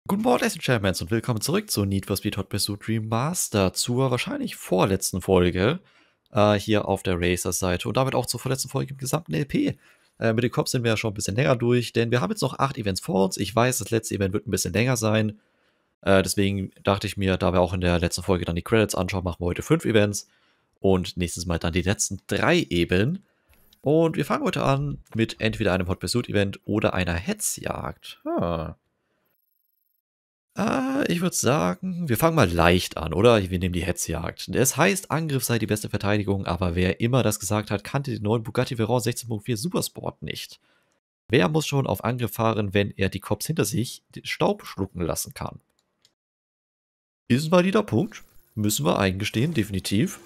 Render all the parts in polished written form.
Guten Morgen, Ladies and Gentlemen, und willkommen zurück zu Need for Speed Hot Pursuit Remastered, zur wahrscheinlich vorletzten Folge hier auf der Racer-Seite und damit auch zur vorletzten Folge im gesamten LP. Mit den Cops sind wir ja schon ein bisschen länger durch, denn wir haben jetzt noch 8 Events vor uns. Ich weiß, das letzte Event wird ein bisschen länger sein. Deswegen dachte ich mir, da wir auch in der letzten Folge dann die Credits anschauen, machen wir heute 5 Events und nächstes Mal dann die letzten 3 eben. Und wir fangen heute an mit entweder einem Hot Pursuit Event oder einer Hetzjagd. Ich würde sagen, wir fangen mal leicht an, oder? Wir nehmen die Hetzjagd. Es heißt, Angriff sei die beste Verteidigung, aber wer immer das gesagt hat, kannte den neuen Bugatti Veyron 16.4 Supersport nicht. Wer muss schon auf Angriff fahren, wenn er die Cops hinter sich den Staub schlucken lassen kann? Ist ein valider Punkt. Müssen wir eingestehen, definitiv.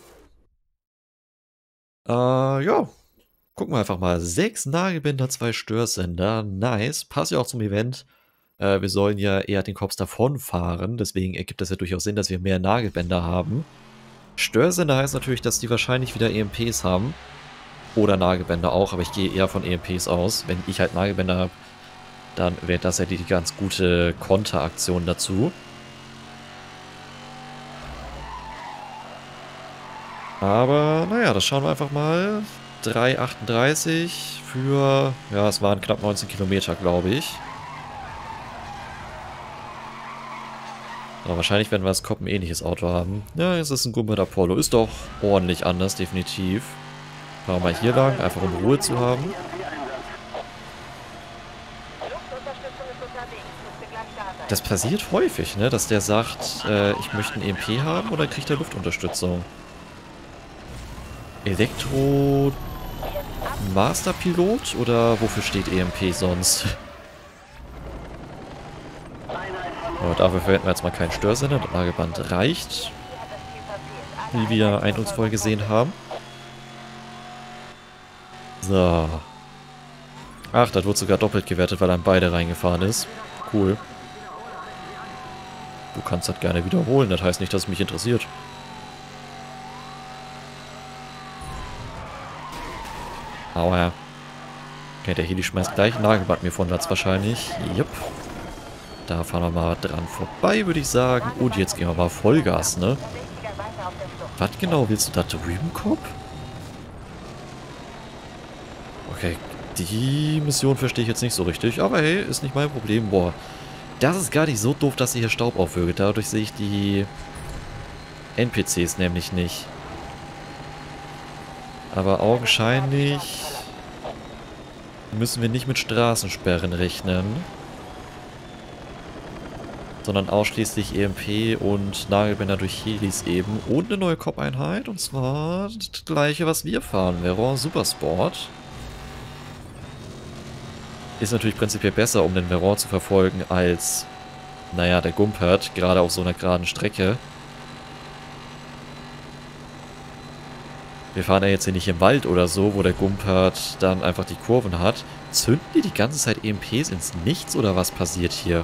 Ja. Gucken wir einfach mal. 6 Nagelbänder, 2 Störsender. Nice. Passt ja auch zum Event. Wir sollen ja eher den Cops davonfahren, deswegen ergibt das ja durchaus Sinn, dass wir mehr Nagelbänder haben. Störsender heißt natürlich, dass die wahrscheinlich wieder EMPs haben. Oder Nagelbänder auch, aber ich gehe eher von EMPs aus. Wenn ich halt Nagelbänder habe, dann wäre das ja die ganz gute Konteraktion dazu. Aber naja, das schauen wir einfach mal. 3,38 für, ja, es waren knapp 19 Kilometer, glaube ich. Aber wahrscheinlich werden wir als Cop ein ähnliches Auto haben. Ja, es ist ein Gumpert Apollo. Ist doch ordentlich anders, definitiv. Fahren wir mal hier lang, einfach um Ruhe zu haben. Das passiert häufig, ne? Dass der sagt, ich möchte einen EMP haben oder kriegt er Luftunterstützung. Elektro... Masterpilot? Oder wofür steht EMP sonst? Aber dafür verwenden wir jetzt mal keinen Störsender. Das Nagelband reicht. Wie wir eindrucksvoll gesehen haben. So. Ach, das wurde sogar doppelt gewertet, weil er in beide reingefahren ist. Cool. Du kannst das gerne wiederholen. Das heißt nicht, dass es mich interessiert. Aua. Okay, der Heli schmeißt gleich ein Nagelband mir von Latz wahrscheinlich. Jupp. Da fahren wir mal dran vorbei, würde ich sagen. Und jetzt gehen wir mal Vollgas, ne? Was genau willst du da drüben, Cop? Okay, die Mission verstehe ich jetzt nicht so richtig. Aber hey, ist nicht mein Problem. Boah, das ist gar nicht so doof, dass sie hier Staub aufwirbelt. Dadurch sehe ich die NPCs nämlich nicht. Aber augenscheinlich müssen wir nicht mit Straßensperren rechnen. Sondern ausschließlich EMP und Nagelbänder durch Helis eben. Und eine neue Cop-Einheit. Und zwar das gleiche, was wir fahren. Veyron Supersport. Ist natürlich prinzipiell besser, um den Veyron zu verfolgen, als, naja, der Gumpert. Gerade auf so einer geraden Strecke. Wir fahren ja jetzt hier nicht im Wald oder so, wo der Gumpert dann einfach die Kurven hat. Zünden die ganze Zeit EMPs ins Nichts oder was passiert hier?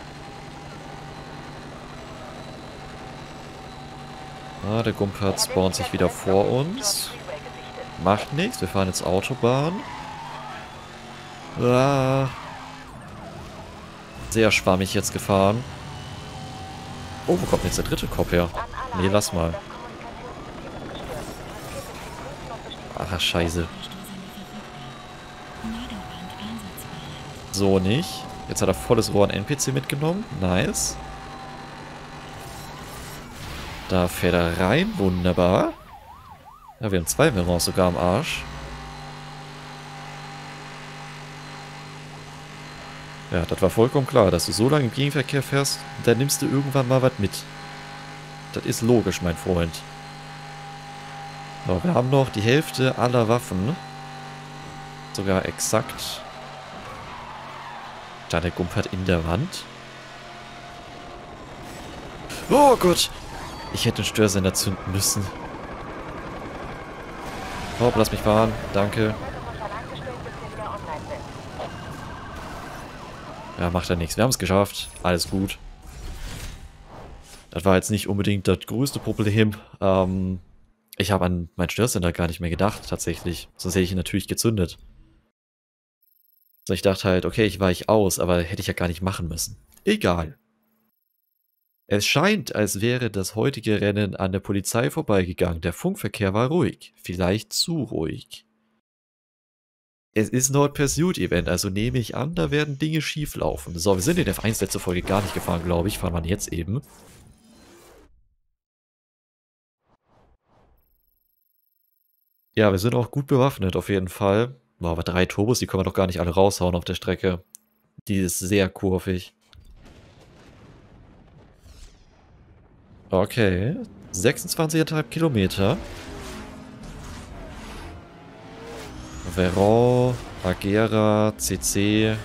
Ah, der Gumpert spawnt sich wieder vor uns. Macht nichts, wir fahren jetzt Autobahn. Ah. Sehr schwammig jetzt gefahren. Oh, wo kommt denn jetzt der dritte Cop her? Nee, lass mal. Ach, scheiße. So nicht. Jetzt hat er volles Rohr an NPC mitgenommen. Nice. Da fährt er rein. Wunderbar. Ja, wir haben 2 Veyrons sogar am Arsch. Ja, das war vollkommen klar, dass du so lange im Gegenverkehr fährst, dann nimmst du irgendwann mal was mit. Das ist logisch, mein Freund. So, wir haben noch die Hälfte aller Waffen. Sogar exakt. Da der Gumpert in der Wand. Oh Gott! Ich hätte den Störsender zünden müssen. Oh, lass mich fahren. Danke. Ja, macht ja nichts. Wir haben es geschafft. Alles gut. Das war jetzt nicht unbedingt das größte Problem. Ich habe an meinen Störsender gar nicht mehr gedacht, tatsächlich. Sonst hätte ich ihn natürlich gezündet. So, ich dachte halt, okay, ich weiche aus, aber hätte ich ja gar nicht machen müssen. Egal. Es scheint, als wäre das heutige Rennen an der Polizei vorbeigegangen. Der Funkverkehr war ruhig. Vielleicht zu ruhig. Es ist ein Hot Pursuit Event, also nehme ich an, da werden Dinge schief laufen. So, wir sind in F1 letzte Folge gar nicht gefahren, glaube ich. Fahren wir jetzt eben. Ja, wir sind auch gut bewaffnet, auf jeden Fall. Boah, aber 3 Turbos, die können wir doch gar nicht alle raushauen auf der Strecke. Die ist sehr kurvig. Okay, 26,5 Kilometer. Veyron, Agera, CC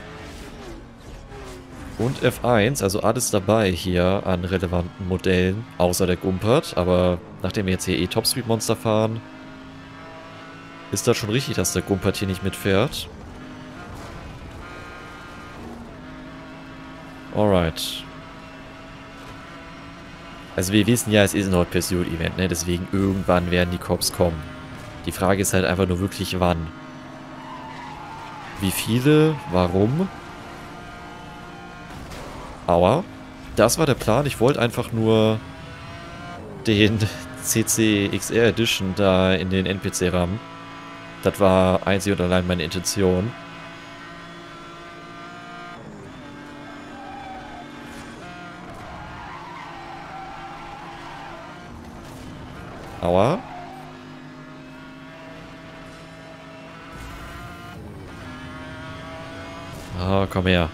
und F1, also alles dabei hier an relevanten Modellen, außer der Gumpert. Aber nachdem wir jetzt hier Topspeed-Monster fahren, ist das schon richtig, dass der Gumpert hier nicht mitfährt. Alright. Also wir wissen ja, es ist ein Hot Pursuit Event, ne? Deswegen irgendwann werden die Cops kommen. Die Frage ist halt einfach nur wirklich wann. Wie viele? Warum? Aua. Das war der Plan. Ich wollte einfach nur den CC XR Edition da in den NPC rammen. Das war einzig und allein meine Intention. Aua. Ah, komm her.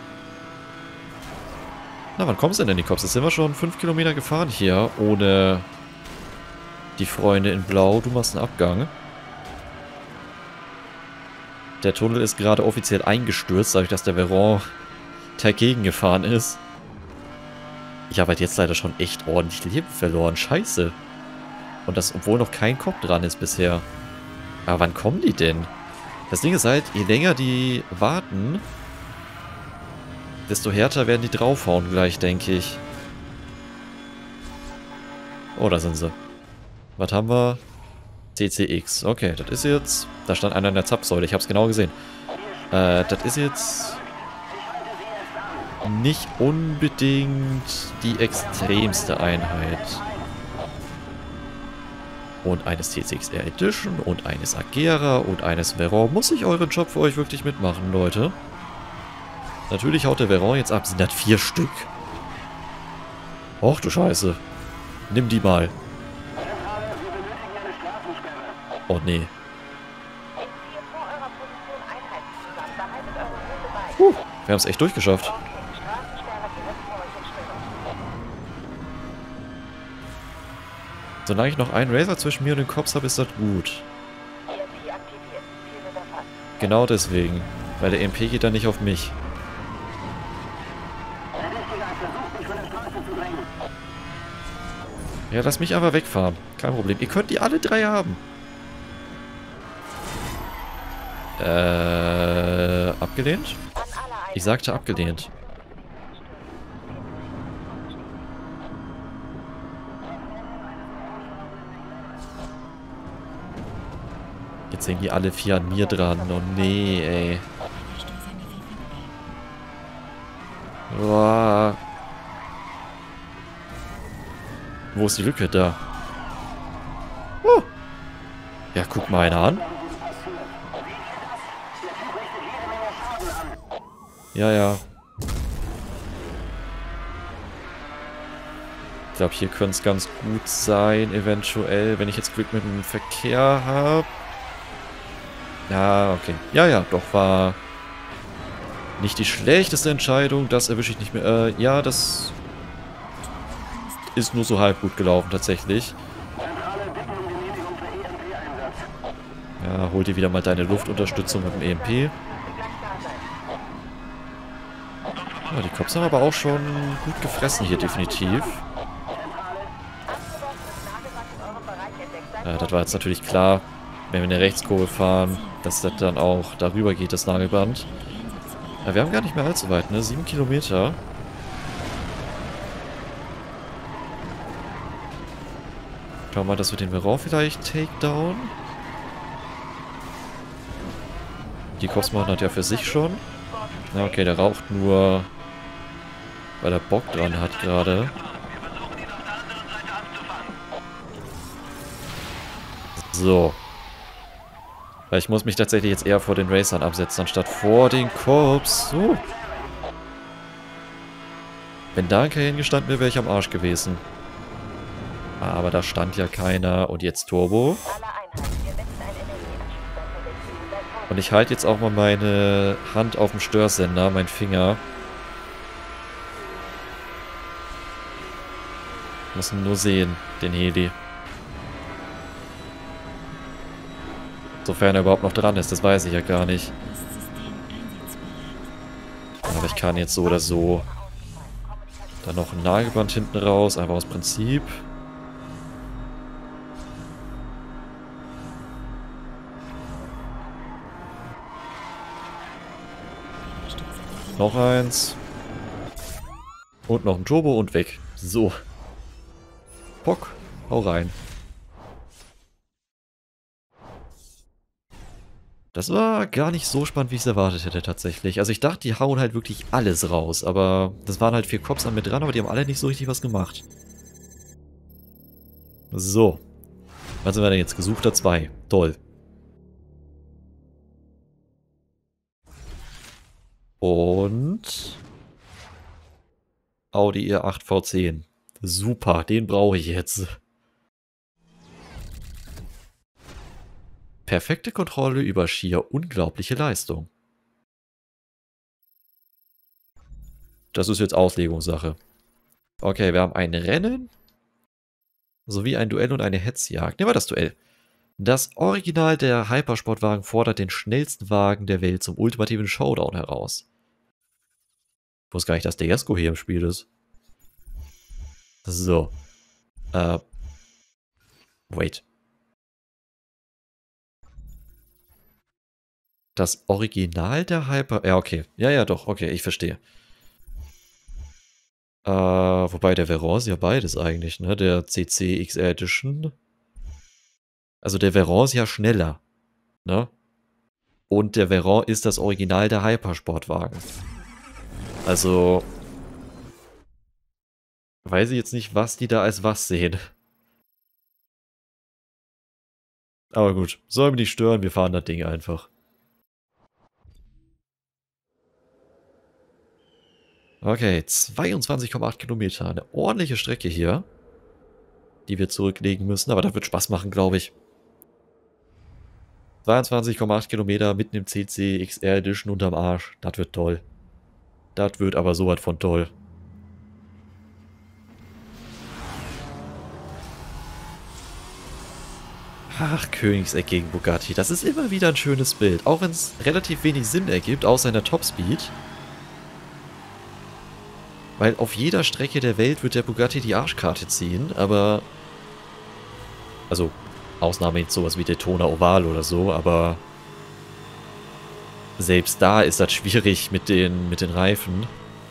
Na, wann kommst du denn, die Cops? Jetzt sind wir schon 5 Kilometer gefahren hier, ohne die Freunde in Blau. Du machst einen Abgang. Der Tunnel ist gerade offiziell eingestürzt, dadurch, dass der Veyron dagegen gefahren ist. Ich habe halt jetzt leider schon echt ordentlich Leben verloren. Scheiße. Und das, obwohl noch kein Cop dran ist bisher. Aber wann kommen die denn? Das Ding ist halt, je länger die warten, desto härter werden die draufhauen gleich, denke ich. Oh, da sind sie. Was haben wir? CCX. Okay, das ist jetzt... Da stand einer in der Zapfsäule, ich habe es genau gesehen. Das ist jetzt... nicht unbedingt die extremste Einheit. Und eines CCXR Edition und eines Agera und eines Veyron. Muss ich euren Job für euch wirklich mitmachen, Leute? Natürlich haut der Veyron jetzt ab. Sind das 4 Stück? Och du Scheiße. Nimm die mal. Oh nee. Wir haben es echt durchgeschafft. Solange ich noch einen Razer zwischen mir und den Cops habe, ist das gut. Genau deswegen. Weil der EMP geht dann nicht auf mich. Ja, lass mich aber wegfahren. Kein Problem. Ihr könnt die alle 3 haben. Abgelehnt? Ich sagte abgelehnt. Jetzt hängen die alle 4 an mir dran. Oh nee, ey. Boah. Wo ist die Lücke? Da. Oh. Ja, guck mal einer an. Ja, ja. Ich glaube, hier könnte es ganz gut sein, eventuell, wenn ich jetzt Glück mit dem Verkehr habe. Ja, okay. Ja, ja, doch, war nicht die schlechteste Entscheidung. Das erwische ich nicht mehr. Ja, das ist nur so halb gut gelaufen, tatsächlich. Ja, hol dir wieder mal deine Luftunterstützung mit dem EMP. Ja, die Cops haben aber auch schon gut gefressen hier, definitiv. Ja, das war jetzt natürlich klar, wenn wir eine Rechtskurve fahren, dass das dann auch darüber geht, das Nagelband. Ja, wir haben gar nicht mehr allzu weit, ne? 7 Kilometer. Schauen wir mal, dass wir den Veyron vielleicht Takedown. Die Cops machen das ja für sich schon. Na okay, der raucht nur, weil er Bock dran hat gerade. So. Weil ich muss mich tatsächlich jetzt eher vor den Racern absetzen, anstatt vor den Korps. So. Wenn da ein Cayenne gestanden wäre, wäre ich am Arsch gewesen. Aber da stand ja keiner. Und jetzt Turbo. Und ich halte jetzt auch mal meine Hand auf dem Störsender, mein Finger. Muss ihn nur sehen, den Heli. Sofern er überhaupt noch dran ist, das weiß ich ja gar nicht. Aber ich kann jetzt so oder so. Dann noch ein Nagelband hinten raus, einfach aus Prinzip. Noch eins. Und noch ein Turbo und weg. So. Pock, hau rein. Das war gar nicht so spannend, wie ich es erwartet hätte tatsächlich. Also ich dachte, die hauen halt wirklich alles raus, aber das waren halt 4 Cops an mit dran, aber die haben alle nicht so richtig was gemacht. So. Was sind wir denn jetzt? Gesuchter 2. Toll. Und Audi R8 V10. Super, den brauche ich jetzt. Perfekte Kontrolle über schier unglaubliche Leistung. Das ist jetzt Auslegungssache. Okay, wir haben ein Rennen sowie ein Duell und eine Hetzjagd. Nehmen wir das Duell. Das Original der Hypersportwagen fordert den schnellsten Wagen der Welt zum ultimativen Showdown heraus. Ich wusste gar nicht, dass der Jesko hier im Spiel ist. So. Wait. Das Original der Hyper... Ja, okay. Ja, doch. Okay, ich verstehe. Wobei der Veyron ist ja beides eigentlich, ne? Der CC XR Edition. Also der Veyron ist ja schneller, ne? Und der Veyron ist das Original der Hypersportwagen. Also... Weiß ich jetzt nicht, was die da als was sehen. Aber gut, soll mich nicht stören, wir fahren das Ding einfach. Okay, 22,8 Kilometer. Eine ordentliche Strecke hier, die wir zurücklegen müssen. Aber das wird Spaß machen, glaube ich. 22,8 Kilometer mitten im CC XR Edition unterm Arsch. Das wird toll. Das wird aber sowas von toll. Ach, Königseck gegen Bugatti. Das ist immer wieder ein schönes Bild. Auch wenn es relativ wenig Sinn ergibt, außer in der Topspeed. Weil auf jeder Strecke der Welt wird der Bugatti die Arschkarte ziehen, aber... Also, Ausnahme jetzt sowas wie Daytona Oval oder so, aber... Selbst da ist das schwierig mit den Reifen.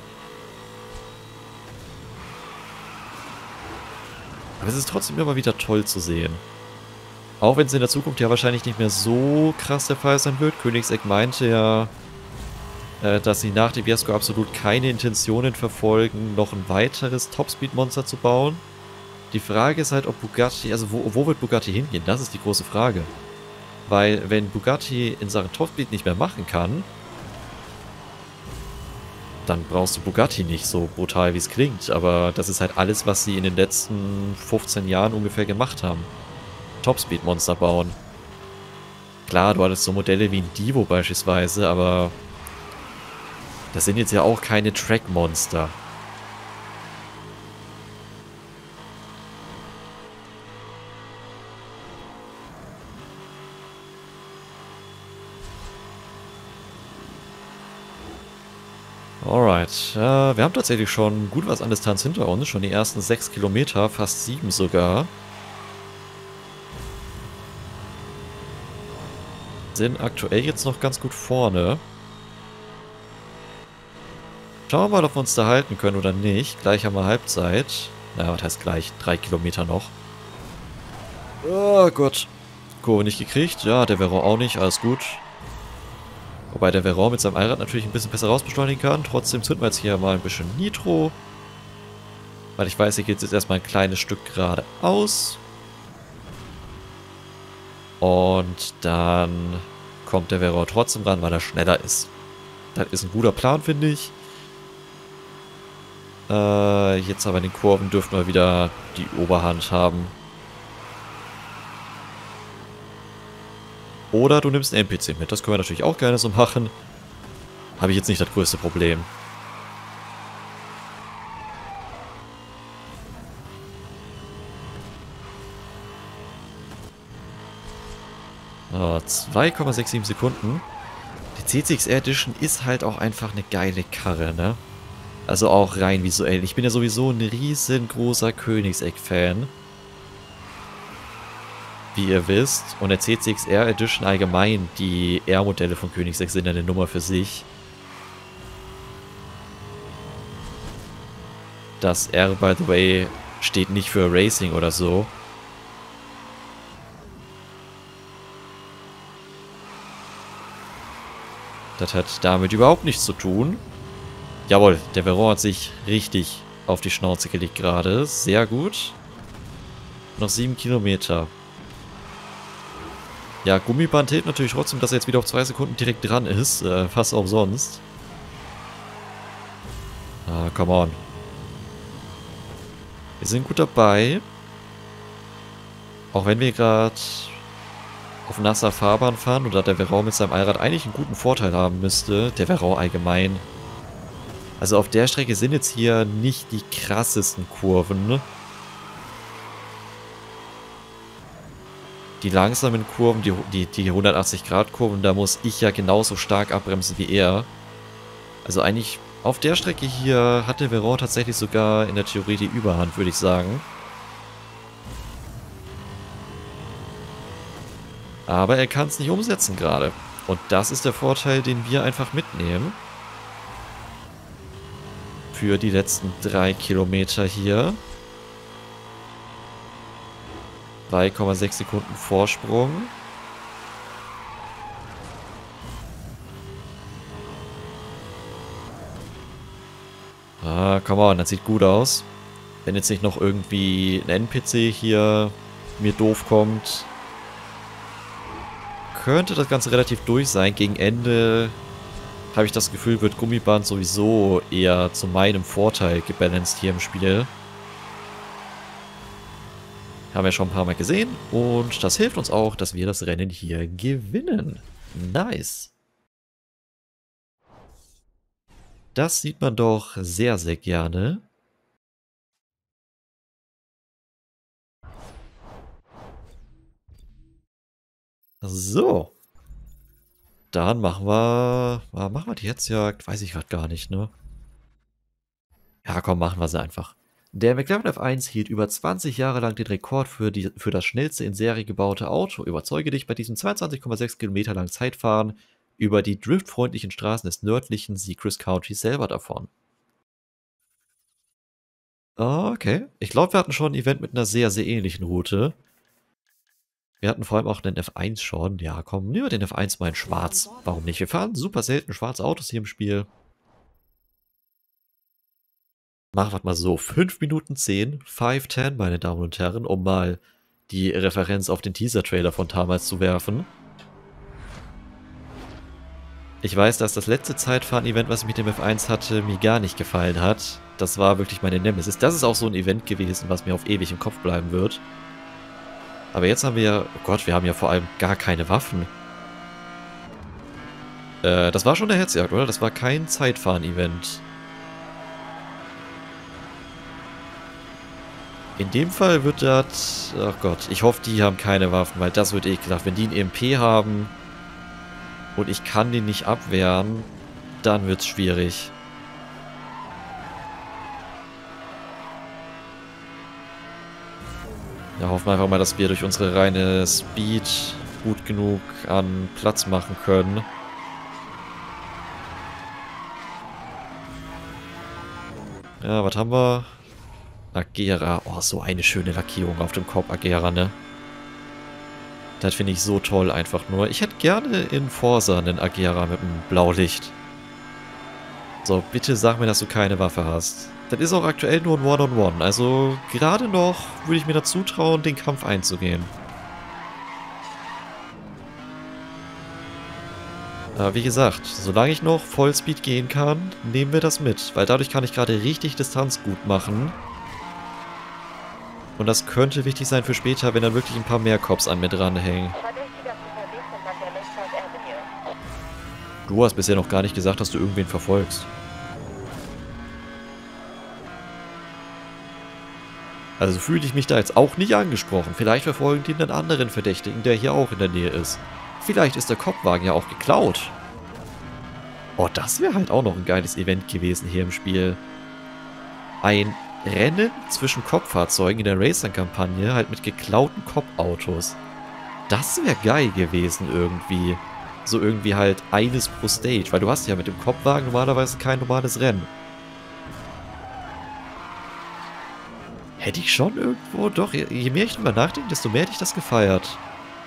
Aber es ist trotzdem immer wieder toll zu sehen. Auch wenn es in der Zukunft ja wahrscheinlich nicht mehr so krass der Fall sein wird. Königseck meinte ja, dass sie nach dem Jesko absolut keine Intentionen verfolgen, noch ein weiteres Topspeed-Monster zu bauen. Die Frage ist halt, ob Bugatti, also wo wird Bugatti hingehen? Das ist die große Frage. Weil wenn Bugatti in Sachen Topspeed nicht mehr machen kann, dann brauchst du Bugatti nicht, so brutal wie es klingt. Aber das ist halt alles, was sie in den letzten 15 Jahren ungefähr gemacht haben. Topspeed-Monster bauen. Klar, du hattest so Modelle wie ein Divo beispielsweise, aber das sind jetzt ja auch keine Track-Monster. Alright, wir haben tatsächlich schon gut was an Distanz hinter uns. Schon die ersten 6 Kilometer, fast 7 sogar. Sind aktuell jetzt noch ganz gut vorne. Schauen wir mal, ob wir uns da halten können oder nicht. Gleich haben wir Halbzeit. Naja, was heißt gleich? 3 Kilometer noch. Oh Gott. Kurve nicht gekriegt. Ja, der Veyron auch nicht. Alles gut. Wobei der Veyron mit seinem Allrad natürlich ein bisschen besser rausbeschleunigen kann. Trotzdem zünden wir jetzt hier mal ein bisschen Nitro. Weil ich weiß, hier geht es jetzt erstmal ein kleines Stück geradeaus. Und dann kommt der Veror trotzdem ran, weil er schneller ist. Das ist ein guter Plan, finde ich. Jetzt aber in den Kurven dürften wir wieder die Oberhand haben. Oder du nimmst einen NPC mit. Das können wir natürlich auch gerne so machen. Habe ich jetzt nicht das größte Problem. Oh, 2,67 Sekunden. Die C6R Edition ist halt auch einfach eine geile Karre, ne? Also auch rein visuell. Ich bin ja sowieso ein riesengroßer Königseck-Fan. Wie ihr wisst. Und der C6R Edition allgemein, die R-Modelle von Königseck sind ja eine Nummer für sich. Das R, by the way, steht nicht für Racing oder so. Das hat damit überhaupt nichts zu tun. Jawohl, der Veror hat sich richtig auf die Schnauze gelegt gerade. Sehr gut. Noch 7 Kilometer. Ja, Gummiband hilft natürlich trotzdem, dass er jetzt wieder auf 2 Sekunden direkt dran ist. Fast auch sonst. Ah, come on. Wir sind gut dabei. Auch wenn wir gerade auf nasser Fahrbahn fahren oder der Veror mit seinem Allrad eigentlich einen guten Vorteil haben müsste. Der Veror allgemein. Also auf der Strecke sind jetzt hier nicht die krassesten Kurven, ne? Die langsamen Kurven, die 180-Grad-Kurven, da muss ich ja genauso stark abbremsen wie er. Also eigentlich auf der Strecke hier hat der Veror tatsächlich sogar in der Theorie die Überhand, würde ich sagen. Aber er kann es nicht umsetzen gerade. Und das ist der Vorteil, den wir einfach mitnehmen. Für die letzten 3 Kilometer hier. 3,6 Sekunden Vorsprung. Ah, come on, das sieht gut aus. Wenn jetzt nicht noch irgendwie ein NPC hier mir doof kommt, könnte das Ganze relativ durch sein. Gegen Ende habe ich das Gefühl, wird Gummiband sowieso eher zu meinem Vorteil gebalanced hier im Spiel. Haben wir schon ein paar Mal gesehen und das hilft uns auch, dass wir das Rennen hier gewinnen. Nice. Das sieht man doch sehr, sehr gerne. So. Dann machen wir die Hetzjagd. Weiß ich gerade gar nicht, ne? Ja, komm, machen wir sie einfach. Der McLaren F1 hielt über 20 Jahre lang den Rekord für das schnellste in Serie gebaute Auto. Überzeuge dich bei diesem 22,6 Kilometer langen Zeitfahren über die driftfreundlichen Straßen des nördlichen Seacrest County selber davon. Okay. Ich glaube, wir hatten schon ein Event mit einer sehr, sehr ähnlichen Route. Wir hatten vor allem auch einen F1 schon. Ja, komm, nehmen wir den F1 mal in schwarz. Warum nicht? Wir fahren super selten schwarze Autos hier im Spiel. Machen wir mal so. 5 Minuten 10, 5:10, meine Damen und Herren, um mal die Referenz auf den Teaser-Trailer von damals zu werfen. Ich weiß, dass das letzte Zeitfahren-Event, was ich mit dem F1 hatte, mir gar nicht gefallen hat. Das war wirklich meine Nemesis. Das ist auch so ein Event gewesen, was mir auf ewig im Kopf bleiben wird. Aber jetzt haben wir ja... Oh Gott, wir haben ja vor allem gar keine Waffen. Das war schon der Hetzjagd, oder? Das war kein Zeitfahren-Event. In dem Fall wird das... Ach Gott, ich hoffe, die haben keine Waffen, weil das wird ekelhaft. Wenn die einen EMP haben und ich kann den nicht abwehren, dann wird's schwierig. Ja, hoffen wir einfach mal, dass wir durch unsere reine Speed gut genug an Platz machen können. Ja, was haben wir? Agera. Oh, so eine schöne Lackierung auf dem Kopf, Agera, ne? Das finde ich so toll einfach nur. Ich hätte gerne in Forza einen Agera mit einem Blaulicht. So, bitte sag mir, dass du keine Waffe hast. Das ist auch aktuell nur ein One-on-One. Also gerade noch würde ich mir dazu trauen, den Kampf einzugehen. Wie gesagt, solange ich noch Vollspeed gehen kann, nehmen wir das mit. Weil dadurch kann ich gerade richtig Distanz gut machen. Und das könnte wichtig sein für später, wenn dann wirklich ein paar mehr Cops an mir dranhängen. Du hast bisher noch gar nicht gesagt, dass du irgendwen verfolgst. Also fühle ich mich da jetzt auch nicht angesprochen. Vielleicht verfolgen die einen anderen Verdächtigen, der hier auch in der Nähe ist. Vielleicht ist der Kopfwagen ja auch geklaut. Oh, das wäre halt auch noch ein geiles Event gewesen hier im Spiel. Ein Rennen zwischen Cop-Fahrzeugen in der Racer-Kampagne, halt mit geklauten Cop-Autos. Das wäre geil gewesen irgendwie. So irgendwie halt eines pro Stage, weil du hast ja mit dem Cop-Wagen normalerweise kein normales Rennen. Hätte ich schon irgendwo, doch, je mehr ich drüber nachdenke, desto mehr hätte ich das gefeiert.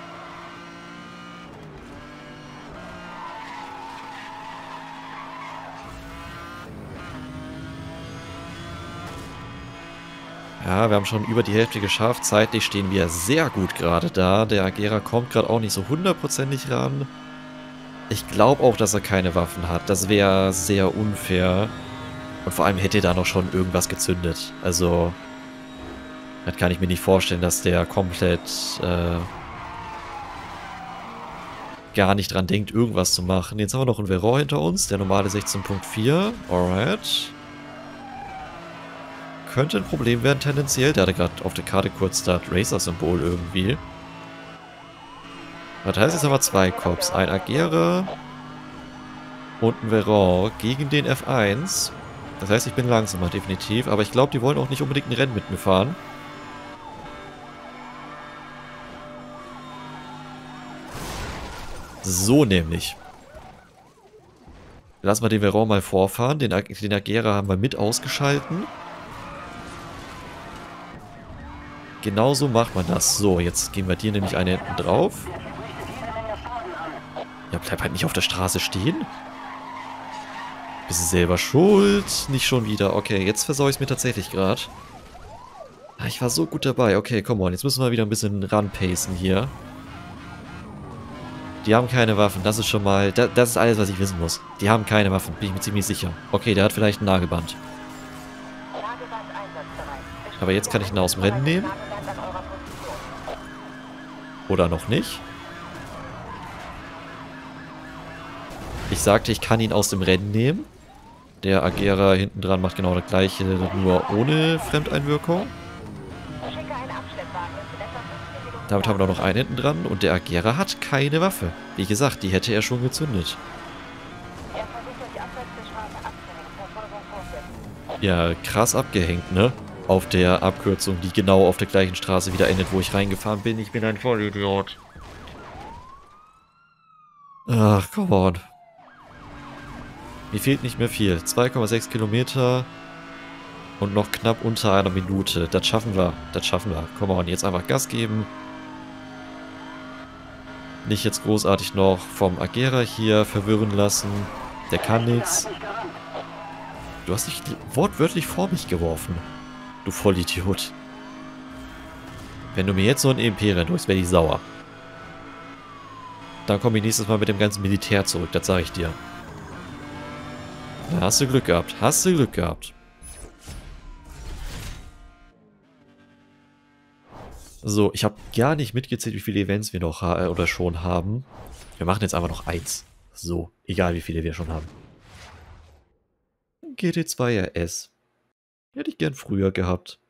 Ja, wir haben schon über die Hälfte geschafft. Zeitlich stehen wir sehr gut gerade da. Der Agera kommt gerade auch nicht so hundertprozentig ran. Ich glaube auch, dass er keine Waffen hat. Das wäre sehr unfair. Und vor allem hätte er da noch schon irgendwas gezündet. Also, das kann ich mir nicht vorstellen, dass der komplett gar nicht dran denkt, irgendwas zu machen. Jetzt haben wir noch einen Veron hinter uns, der normale 16.4. Alright. Könnte ein Problem werden tendenziell. Der hatte gerade auf der Karte kurz das Racer-Symbol irgendwie. Das heißt, jetzt haben wir zwei Cops. Ein Agera und ein Veron gegen den F1. Das heißt, ich bin langsamer, definitiv. Aber ich glaube, die wollen auch nicht unbedingt ein Rennen mit mir fahren. So nämlich. Lassen wir den Veron mal vorfahren. Den Agera haben wir mit ausgeschalten. Genauso macht man das. So, jetzt gehen wir dir nämlich eine hinten drauf. Ja, bleib halt nicht auf der Straße stehen. Bist du selber schuld? Nicht schon wieder. Okay, jetzt versau ich es mir tatsächlich gerade. Ich war so gut dabei. Okay, come on. Jetzt müssen wir wieder ein bisschen ranpacen hier. Die haben keine Waffen. Das ist schon mal... Das ist alles, was ich wissen muss. Die haben keine Waffen. Bin ich mir ziemlich sicher. Okay, der hat vielleicht ein Nagelband. Aber jetzt kann ich ihn aus dem Rennen nehmen. Oder noch nicht. Ich sagte, ich kann ihn aus dem Rennen nehmen. Der Agera hinten dran macht genau das gleiche, nur ohne Fremdeinwirkung. Damit haben wir noch einen hinten dran und der Agera hat keine Waffe. Wie gesagt, die hätte er schon gezündet. Ja, krass abgehängt, ne? Auf der Abkürzung, die genau auf der gleichen Straße wieder endet, wo ich reingefahren bin. Ich bin ein Vollidiot. Ach, come on. Mir fehlt nicht mehr viel. 2,6 Kilometer und noch knapp unter einer Minute. Das schaffen wir. Das schaffen wir. Come on, jetzt einfach Gas geben. Nicht jetzt großartig noch vom Agera hier verwirren lassen. Der kann nichts. Du hast dich wortwörtlich vor mich geworfen. Du Vollidiot. Wenn du mir jetzt so ein EMP reinholst, werde ich sauer. Dann komme ich nächstes Mal mit dem ganzen Militär zurück, das sage ich dir. Da hast du Glück gehabt. Hast du Glück gehabt. So, ich habe gar nicht mitgezählt, wie viele Events wir noch oder schon haben. Wir machen jetzt einfach noch eins. So, egal wie viele wir schon haben. GT2 RS. Hätte ich gern früher gehabt.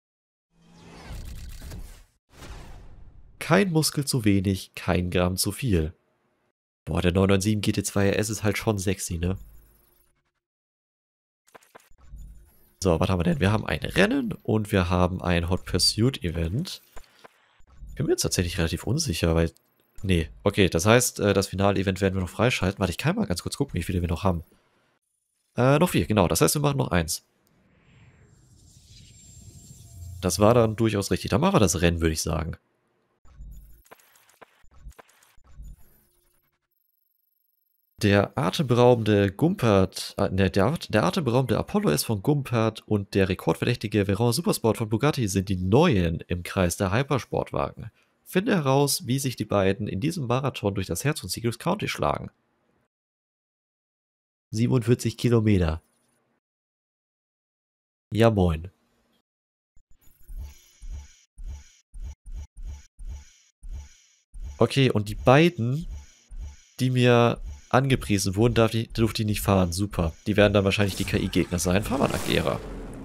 Kein Muskel zu wenig, kein Gramm zu viel. Boah, der 997 GT2 RS ist halt schon sexy, ne? So, was haben wir denn? Wir haben ein Rennen und wir haben ein Hot Pursuit Event. Bin mir jetzt tatsächlich relativ unsicher, weil... Nee, okay, das heißt, das Finale-Event werden wir noch freischalten. Warte, ich kann mal ganz kurz gucken, wie viele wir noch haben. Noch 4, genau. Das heißt, wir machen noch 1. Das war dann durchaus richtig. Dann machen wir das Rennen, würde ich sagen. Der atemberaubende Gumpert, der atemberaubende Apollo S von Gumpert und der rekordverdächtige Veron Supersport von Bugatti sind die Neuen im Kreis der Hypersportwagen. Finde heraus, wie sich die beiden in diesem Marathon durch das Herz von Secret County schlagen. 47 Kilometer. Ja, moin. Okay, und die beiden, die mir angepriesen wurden, durfte ich nicht fahren. Super. Die werden dann wahrscheinlich die KI-Gegner sein. Fahr mal Agera.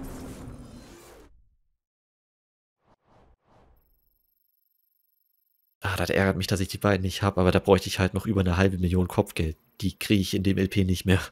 Ah, das ärgert mich, dass ich die beiden nicht habe, aber da bräuchte ich halt noch über 500.000 Kopfgeld. Die kriege ich in dem LP nicht mehr.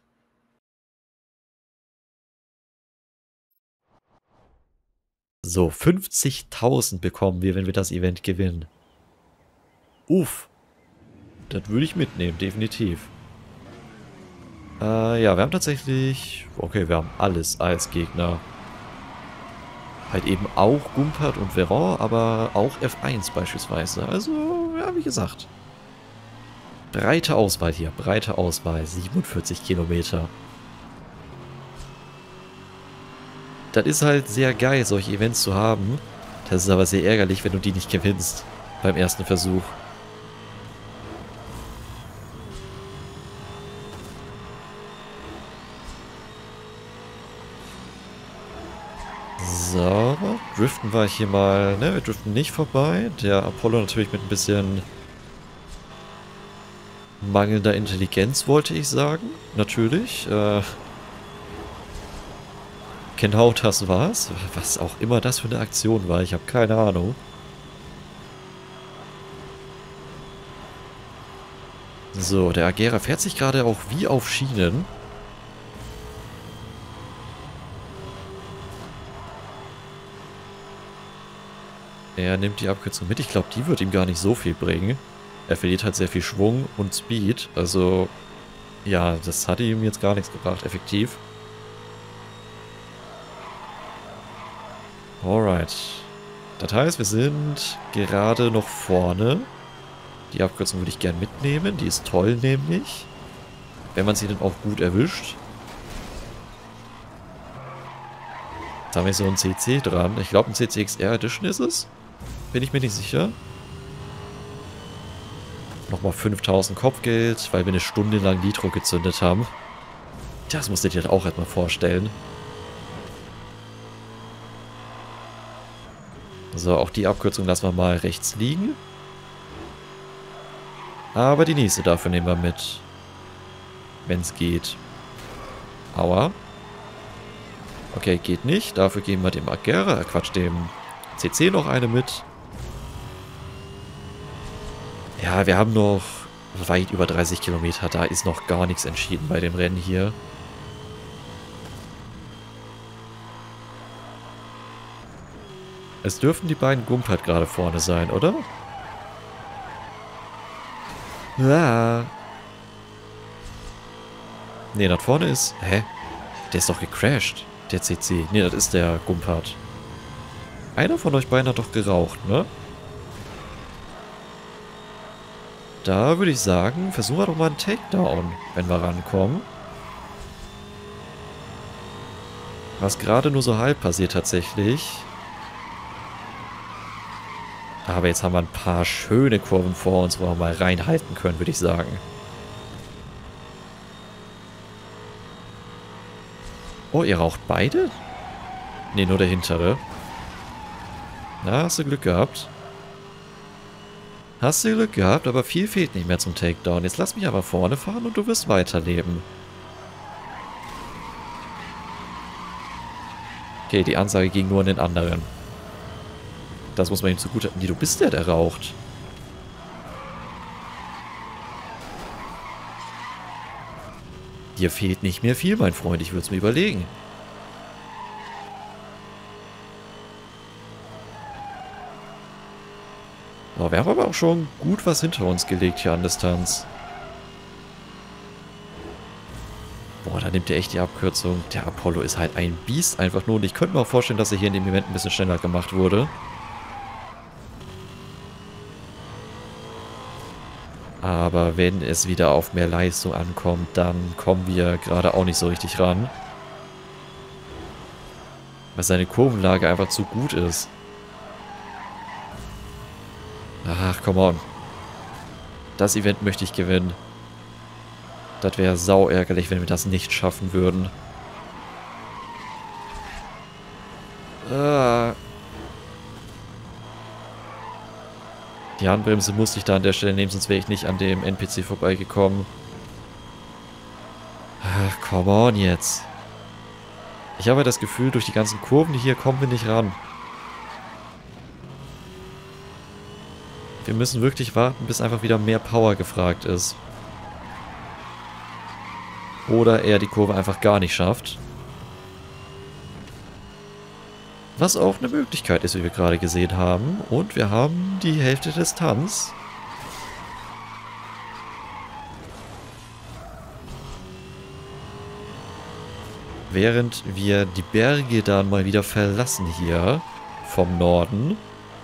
So, 50.000 bekommen wir, wenn wir das Event gewinnen. Uff. Das würde ich mitnehmen, definitiv. Ja, wir haben tatsächlich... Okay, wir haben alles als Gegner. Halt eben auch Gumpert und Veron, aber auch F1 beispielsweise. Also, ja, wie gesagt. Breite Auswahl hier, breite Auswahl. 47 Kilometer. Das ist halt sehr geil, solche Events zu haben. Das ist aber sehr ärgerlich, wenn du die nicht gewinnst. Beim ersten Versuch. So, driften wir hier mal, ne, wir driften nicht vorbei. Der Apollo natürlich mit ein bisschen mangelnder Intelligenz, wollte ich sagen. Natürlich. Genau das war's. Was auch immer das für eine Aktion war, ich habe keine Ahnung. So, der Agera fährt sich gerade auch wie auf Schienen. Er nimmt die Abkürzung mit. Ich glaube, die wird ihm gar nicht so viel bringen. Er verliert halt sehr viel Schwung und Speed. Also, ja, das hat ihm jetzt gar nichts gebracht, effektiv. Alright. Das heißt, wir sind gerade noch vorne. Die Abkürzung würde ich gern mitnehmen. Die ist toll, nämlich. Wenn man sie dann auch gut erwischt. Jetzt haben wir so ein CC dran. Ich glaube, ein CCXR Edition ist es. Bin ich mir nicht sicher. Nochmal 5.000 Kopfgeld, weil wir eine Stunde lang Nitro gezündet haben. Das musst du dir auch erstmal vorstellen. So, auch die Abkürzung lassen wir mal rechts liegen. Aber die nächste dafür nehmen wir mit. Wenn es geht. Aua. Okay, geht nicht. Dafür geben wir dem Agera, Quatsch, dem CC noch eine mit. Ja, wir haben noch weit über 30 Kilometer. Da ist noch gar nichts entschieden bei dem Rennen hier. Es dürften die beiden Gumpert gerade vorne sein, oder? Ja. Ne, dort vorne ist... Hä? Der ist doch gecrashed, der CC. Ne, das ist der Gumpert. Einer von euch beiden hat doch geraucht, ne? Da würde ich sagen, versuchen wir doch mal einen Takedown, wenn wir rankommen. Was gerade nur so halb passiert tatsächlich. Aber jetzt haben wir ein paar schöne Kurven vor uns, wo wir mal reinhalten können, würde ich sagen. Oh, ihr raucht beide? Ne, nur der hintere. Na, hast du Glück gehabt. Hast du Glück gehabt, aber viel fehlt nicht mehr zum Takedown. Jetzt lass mich aber vorne fahren und du wirst weiterleben. Okay, die Ansage ging nur an den anderen. Das muss man ihm zugute... Nee, du bist der raucht. Dir fehlt nicht mehr viel, mein Freund. Ich würde es mir überlegen. So, wir haben aber auch schon gut was hinter uns gelegt hier an Distanz. Boah, da nimmt er echt die Abkürzung. Der Apollo ist halt ein Biest einfach nur. Und ich könnte mir auch vorstellen, dass er hier in dem Event ein bisschen schneller gemacht wurde. Aber wenn es wieder auf mehr Leistung ankommt, dann kommen wir gerade auch nicht so richtig ran. Weil seine Kurvenlage einfach zu gut ist. Ach, come on. Das Event möchte ich gewinnen. Das wäre sau ärgerlich, wenn wir das nicht schaffen würden. Die Handbremse musste ich da an der Stelle nehmen, sonst wäre ich nicht an dem NPC vorbeigekommen. Ach, come on jetzt. Ich habe das Gefühl, durch die ganzen Kurven hier kommen wir nicht ran. Wir müssen wirklich warten, bis einfach wieder mehr Power gefragt ist. Oder er die Kurve einfach gar nicht schafft. Was auch eine Möglichkeit ist, wie wir gerade gesehen haben. Und wir haben die Hälfte der Distanz. Während wir die Berge dann mal wieder verlassen hier vom Norden.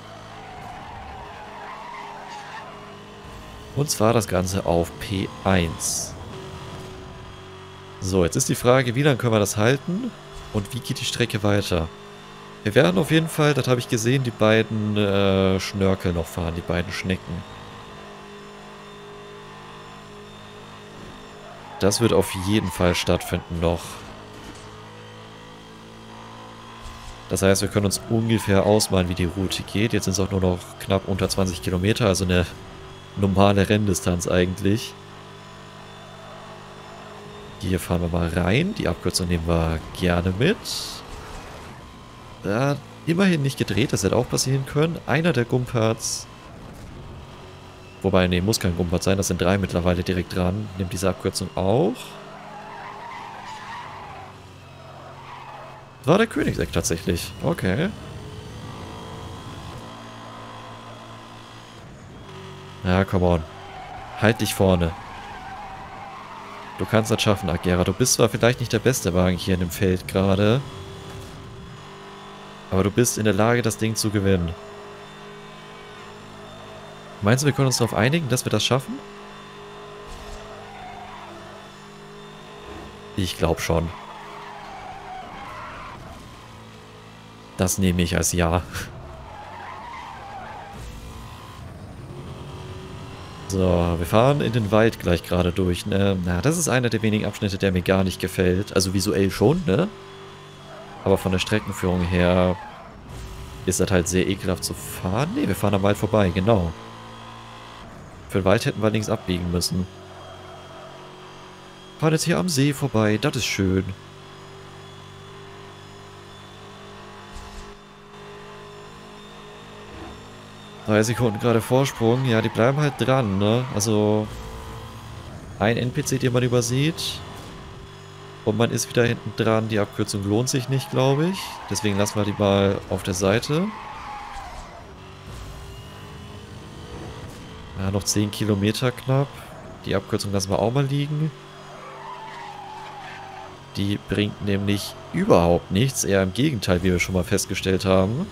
Und zwar das Ganze auf P1. So, jetzt ist die Frage, wie lange können wir das halten und wie geht die Strecke weiter? Wir werden auf jeden Fall, das habe ich gesehen, die beiden Schnörkel noch fahren, die beiden Schnecken. Das wird auf jeden Fall stattfinden noch. Das heißt, wir können uns ungefähr ausmalen, wie die Route geht. Jetzt sind es auch nur noch knapp unter 20 Kilometer, also eine normale Renndistanz eigentlich. Hier fahren wir mal rein. Die Abkürzung nehmen wir gerne mit. Immerhin nicht gedreht, das hätte auch passieren können. Einer der Gumparts. Wobei, nee, muss kein Gumpart sein, das sind 3 mittlerweile direkt dran. Nimmt diese Abkürzung auch. War der Königseck tatsächlich. Okay. Ja, come on. Halt dich vorne. Du kannst das schaffen, Agera. Du bist zwar vielleicht nicht der beste Wagen hier in dem Feld gerade. Aber du bist in der Lage, das Ding zu gewinnen. Meinst du, wir können uns darauf einigen, dass wir das schaffen? Ich glaube schon. Das nehme ich als Ja. So, wir fahren in den Wald gleich gerade durch, ne? Na, das ist einer der wenigen Abschnitte, der mir gar nicht gefällt. Also visuell schon, ne? Aber von der Streckenführung her ist das halt sehr ekelhaft zu fahren. Ne, wir fahren am Wald vorbei, genau. Für den Wald hätten wir links abbiegen müssen. Fahren jetzt hier am See vorbei, das ist schön. 3 Sekunden gerade Vorsprung. Ja, die bleiben halt dran, ne? Also ein NPC, den man übersieht. Und man ist wieder hinten dran. Die Abkürzung lohnt sich nicht, glaube ich. Deswegen lassen wir die mal auf der Seite. Ja, noch 10 Kilometer knapp. Die Abkürzung lassen wir auch mal liegen. Die bringt nämlich überhaupt nichts. Eher im Gegenteil, wie wir schon mal festgestellt haben.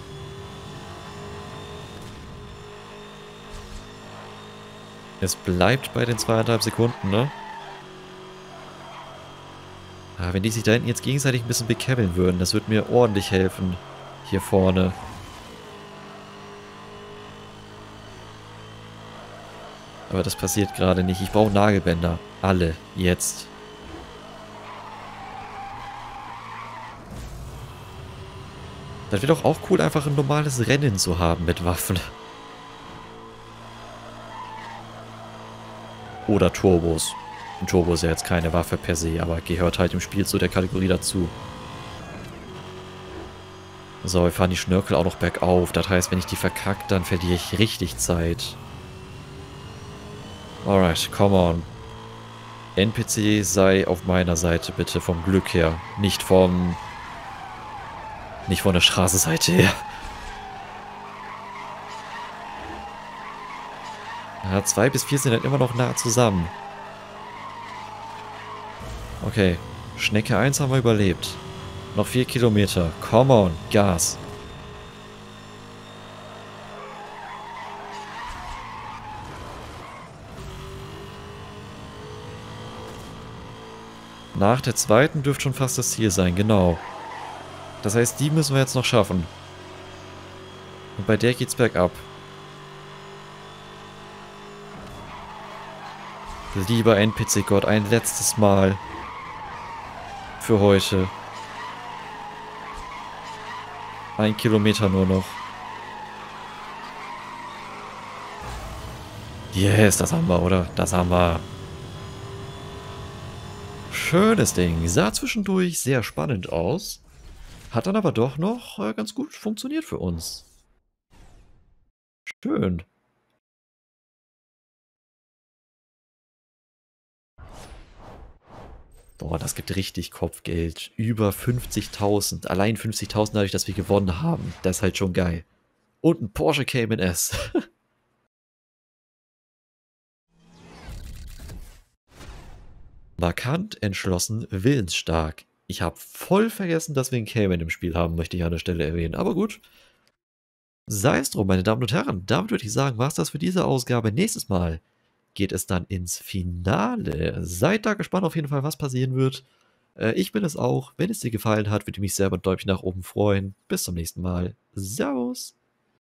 Es bleibt bei den 2,5 Sekunden, ne? Ah, wenn die sich da hinten jetzt gegenseitig ein bisschen bekämmeln würden, das würde mir ordentlich helfen. Hier vorne. Aber das passiert gerade nicht. Ich brauche Nagelbänder. Alle. Jetzt. Das wäre doch auch cool, einfach ein normales Rennen zu haben mit Waffen. Oder Turbos. Ein Turbo ist ja jetzt keine Waffe per se, aber gehört halt im Spiel zu der Kategorie dazu. So, wir fahren die Schnörkel auch noch bergauf. Das heißt, wenn ich die verkacke, dann verliere ich richtig Zeit. Alright, come on. NPC sei auf meiner Seite, bitte, vom Glück her. Nicht von der Straßenseite her. Ja, 2 bis 4 sind dann immer noch nah zusammen. Okay, Schnecke 1 haben wir überlebt. Noch 4 Kilometer. Come on, Gas. Nach der zweiten dürfte schon fast das Ziel sein, genau. Das heißt, die müssen wir jetzt noch schaffen. Und bei der geht's bergab. Lieber NPC-Gott, ein letztes Mal. Für heute. 1 Kilometer nur noch. Yes, das haben wir, oder? Das haben wir. Schönes Ding. Sah zwischendurch sehr spannend aus. Hat dann aber doch noch ganz gut funktioniert für uns. Schön. Boah, das gibt richtig Kopfgeld. Über 50.000. Allein 50.000 dadurch, dass wir gewonnen haben. Das ist halt schon geil. Und ein Porsche Cayman S. Markant, entschlossen, willensstark. Ich habe voll vergessen, dass wir einen Cayman im Spiel haben, möchte ich an der Stelle erwähnen. Aber gut. Sei es drum, meine Damen und Herren. Damit würde ich sagen, war es das für diese Ausgabe. Nächstes Mal geht es dann ins Finale. Seid da gespannt auf jeden Fall, was passieren wird. Ich bin es auch. Wenn es dir gefallen hat, würde ich mich sehr über ein Däumchen nach oben freuen. Bis zum nächsten Mal. Servus.